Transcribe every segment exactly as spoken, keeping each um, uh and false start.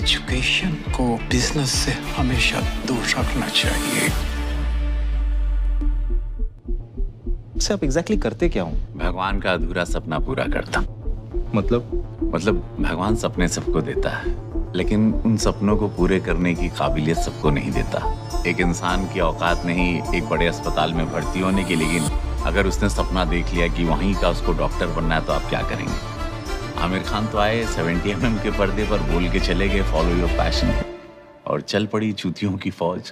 Education को business से हमेशा दूर रखना चाहिए। से आप एग्जैक्टली करते क्या हो? भगवान का अधूरा सपना पूरा करता। मतलब मतलब भगवान सपने सबको देता है, लेकिन उन सपनों को पूरे करने की काबिलियत सबको नहीं देता। एक इंसान की औकात नहीं एक बड़े अस्पताल में भर्ती होने की, लेकिन अगर उसने सपना देख लिया कि वहीं का उसको डॉक्टर बनना है तो आप क्या करेंगे? आमिर खान तो आए सेवेंटी एम एम के पर्दे पर बोल के चले गए फॉलो योर पैशन, और चल पड़ी चूतियों की फौज।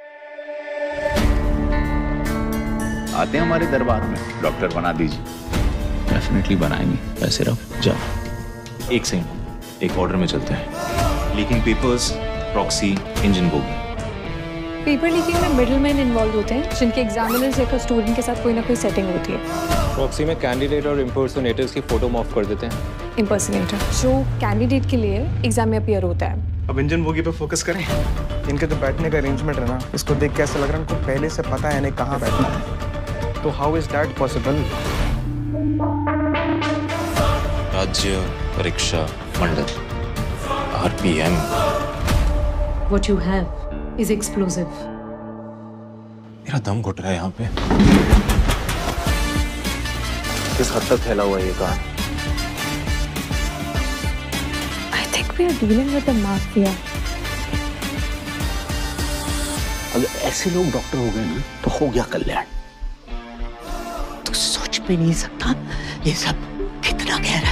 आते हैं हमारे दरबार में, डॉक्टर बना दीजिए। डेफिनेटली बनाएंगे, पैसे रहो, जाओ। एक सेकंड, एक ऑर्डर में चलते हैं। Leaking papers, proxy, engine bogie. Paper leaking में मिडलमैन इन्वॉल्व होते हैं, जिनके एग्जामिनर्स या स्टूडेंट के साथ कोई ना कोई सेटिंग होती है। प्रॉक्सी में कैंडिडेट और इम्पर्सोनेटर्स की फोटो मॉफ कर देते हैं। इम्पर्सोनेटर जो कैंडिडेट के लिए एग्जाम में अपीयर होता है। अब इंजन बोगी पे फोकस करें। इनके जो बैठने का अरेंजमेंट है ना, इसको देख के ऐसा लग रहा है इनको पहले से पता है इन्हें कहाँ बैठना है। तो हाउ इज दैट पॉसिबल? राज्य परीक्षा मंडल, RPM. What you have is explosive. मेरा दम घुट रहा है यहाँ पे। किस हद तक फैला हुआ है ये काम? I think we are dealing with the mafia. अगर ऐसे लोग डॉक्टर हो गए ना तो हो गया कल्याण। तो सोच भी नहीं सकता ये सब कितना गहरा